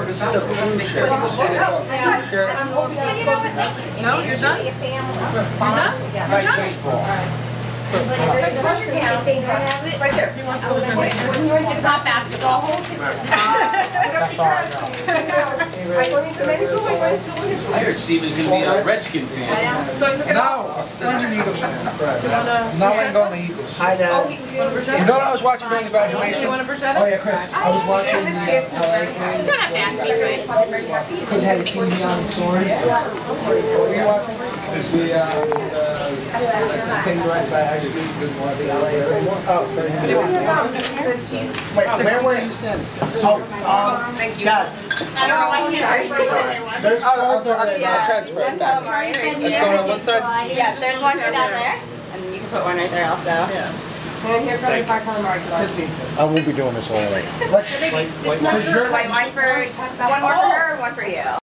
This is a cruise ship. No, you're done? You're done? Right there. It's not basketball. I heard Steve was going to be a Redskin fan. No, I'm still an Eagles fan. Now I'm going to Eagles. Hi, Dad. You know what I was watching during the graduation? You want a bruschetta? Oh yeah, Chris. I was watching the LA You don't have to ask me, Chris. Could have a TV on the swords. What were you watching? The thing directed by actually good one. The LA. Oh, Wait, where were you standing? Thank you. Dad. I don't know why you There's I'll cards over there. transfer it back. Let's go on one side. Yeah, there's one for down there, and you can put one right there also. Yeah. And here comes the $5 mark. I won't be doing this all night. Let's One for, one more for her, and one for you.